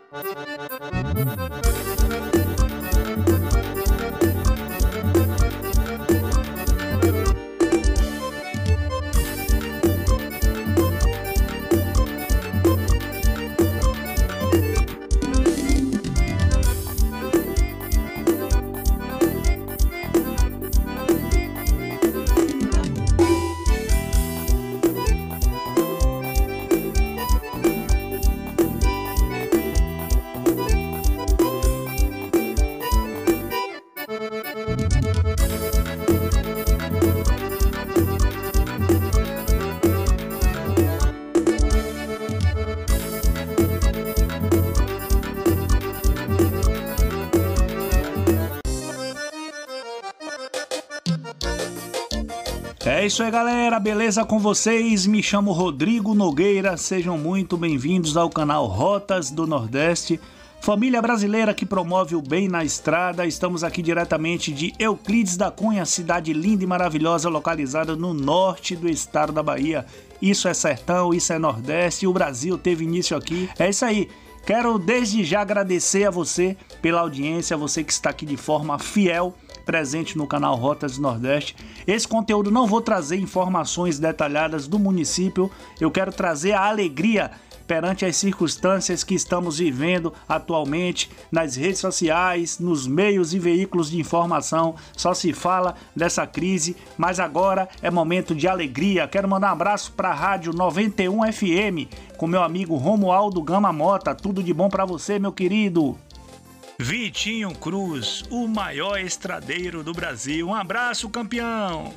É isso aí, galera, beleza com vocês? Me chamo Rodrigo Nogueira, sejam muito bem-vindos ao canal Rotas do Nordeste, família brasileira que promove o bem na estrada. Estamos aqui diretamente de Euclides da Cunha, cidade linda e maravilhosa localizada no norte do estado da Bahia. Isso é sertão, isso é Nordeste, o Brasil teve início aqui. É isso aí. Quero desde já agradecer a você pela audiência, você que está aqui de forma fiel, presente no canal Rotas do Nordeste. Esse conteúdo não vou trazer informações detalhadas do município, eu quero trazer a alegria perante as circunstâncias que estamos vivendo atualmente nas redes sociais, nos meios e veículos de informação. Só se fala dessa crise, mas agora é momento de alegria. Quero mandar um abraço para a Rádio 91 FM com meu amigo Romualdo Gama Mota. Tudo de bom para você, meu querido. Vitinho Cruz, o maior estradeiro do Brasil. Um abraço, campeão!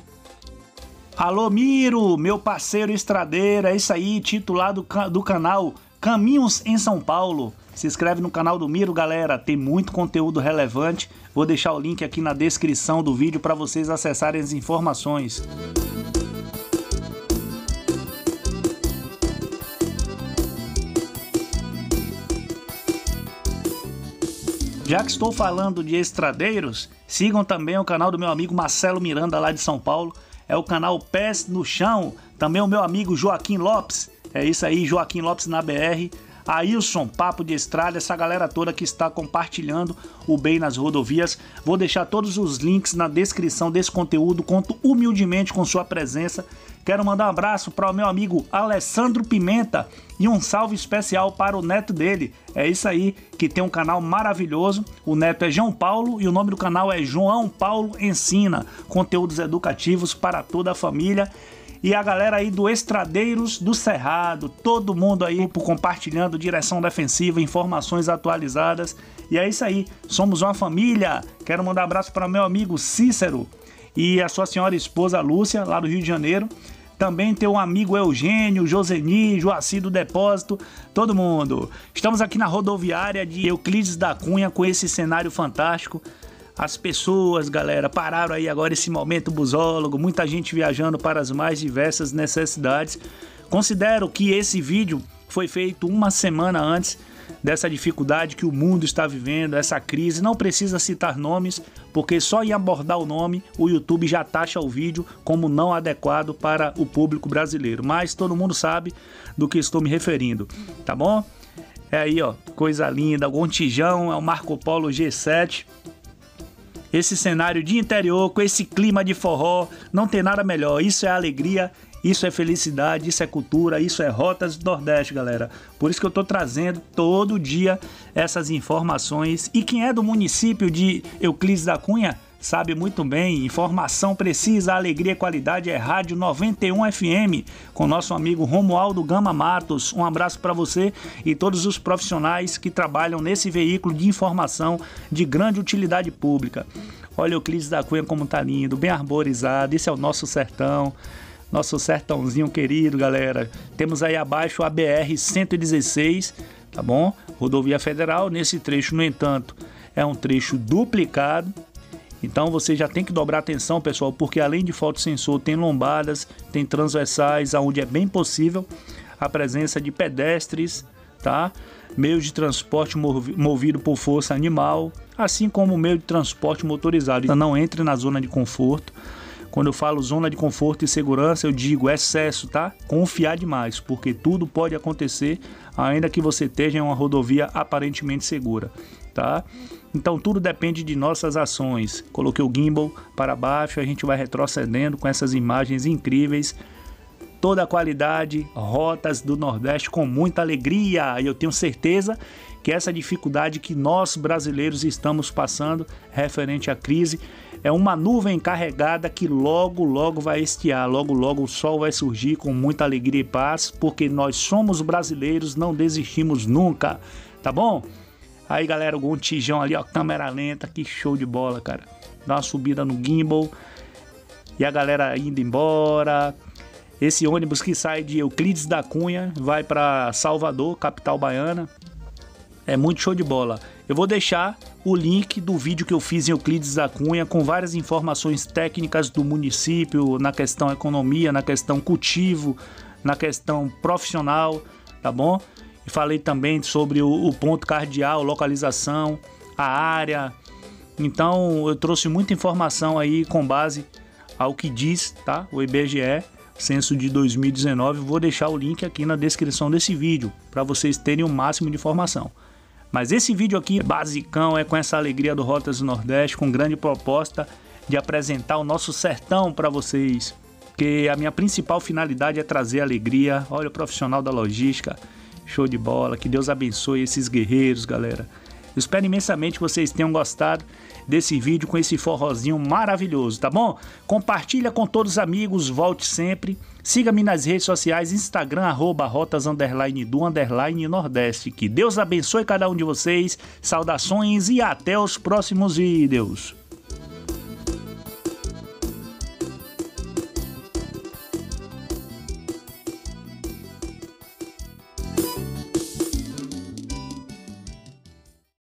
Alô, Miro, meu parceiro estradeiro, é isso aí, titulado do canal Caminhos em São Paulo. Se inscreve no canal do Miro, galera, tem muito conteúdo relevante. Vou deixar o link aqui na descrição do vídeo para vocês acessarem as informações. Já que estou falando de estradeiros, sigam também o canal do meu amigo Marcelo Miranda, lá de São Paulo. É o canal Pés no Chão. Também o meu amigo Joaquim Lopes. É isso aí, Joaquim Lopes na BR. Ailson, Papo de Estrada, essa galera toda que está compartilhando o bem nas rodovias. Vou deixar todos os links na descrição desse conteúdo. Conto humildemente com sua presença. Quero mandar um abraço para o meu amigo Alessandro Pimenta e um salve especial para o neto dele. É isso aí, que tem um canal maravilhoso. O neto é João Paulo e o nome do canal é João Paulo Ensina. Conteúdos educativos para toda a família. E a galera aí do Estradeiros do Cerrado, todo mundo aí compartilhando direção defensiva, informações atualizadas. E é isso aí, somos uma família. Quero mandar um abraço para meu amigo Cícero e a sua senhora esposa Lúcia, lá do Rio de Janeiro. Também tem um amigo Eugênio, Joseni, Joaci do Depósito, todo mundo. Estamos aqui na rodoviária de Euclides da Cunha com esse cenário fantástico. As pessoas, galera, pararam aí agora esse momento busólogo, muita gente viajando para as mais diversas necessidades. Considero que esse vídeo foi feito uma semana antes dessa dificuldade que o mundo está vivendo, essa crise. Não precisa citar nomes, porque só em abordar o nome, o YouTube já taxa o vídeo como não adequado para o público brasileiro. Mas todo mundo sabe do que estou me referindo, tá bom? É aí, ó, coisa linda, o Gontijão, é o Marco Polo G7. Esse cenário de interior, com esse clima de forró, não tem nada melhor. Isso é alegria, isso é felicidade, isso é cultura, isso é Rotas do Nordeste, galera. Por isso que eu tô trazendo todo dia essas informações. E quem é do município de Euclides da Cunha sabe muito bem, informação precisa, alegria e qualidade é Rádio 91 FM, com nosso amigo Romualdo Gama Matos. Um abraço para você e todos os profissionais que trabalham nesse veículo de informação de grande utilidade pública. Olha Euclides da Cunha como tá lindo, bem arborizado, esse é o nosso sertão. Nosso sertãozinho querido, galera. Temos aí abaixo a BR-116, tá bom? Rodovia Federal. Nesse trecho, no entanto, é um trecho duplicado. Então você já tem que dobrar atenção, pessoal, porque além de fotossensor, tem lombadas, tem transversais, onde é bem possível a presença de pedestres, tá? Meios de transporte movido por força animal, assim como meio de transporte motorizado. Então não entre na zona de conforto. Quando eu falo zona de conforto e segurança, eu digo excesso, tá? Confiar demais, porque tudo pode acontecer, ainda que você esteja em uma rodovia aparentemente segura, tá? Então tudo depende de nossas ações. Coloquei o gimbal para baixo, a gente vai retrocedendo com essas imagens incríveis. Toda a qualidade, rotas do Nordeste com muita alegria. E eu tenho certeza que essa dificuldade que nós brasileiros estamos passando referente à crise é uma nuvem carregada que logo, logo vai estiar. Logo, logo o sol vai surgir com muita alegria e paz, porque nós somos brasileiros, não desistimos nunca, tá bom? Aí, galera, o Gontijão ali, ó, câmera lenta, que show de bola, cara. Dá uma subida no gimbal e a galera indo embora. Esse ônibus que sai de Euclides da Cunha vai para Salvador, capital baiana. É muito show de bola. Eu vou deixar o link do vídeo que eu fiz em Euclides da Cunha com várias informações técnicas do município, na questão economia, na questão cultivo, na questão profissional, tá bom? E falei também sobre o ponto cardeal, localização, a área. Então eu trouxe muita informação aí com base ao que diz, tá? O IBGE, censo de 2019. Vou deixar o link aqui na descrição desse vídeo para vocês terem o máximo de informação. Mas esse vídeo aqui, basicão, é com essa alegria do Rotas do Nordeste, com grande proposta de apresentar o nosso sertão para vocês. Que a minha principal finalidade é trazer alegria. Olha o profissional da logística, show de bola. Que Deus abençoe esses guerreiros, galera. Eu espero imensamente que vocês tenham gostado desse vídeo com esse forrozinho maravilhoso, tá bom? Compartilha com todos os amigos, volte sempre. Siga-me nas redes sociais, Instagram, @rotas_do_Nordeste. Que Deus abençoe cada um de vocês. Saudações e até os próximos vídeos.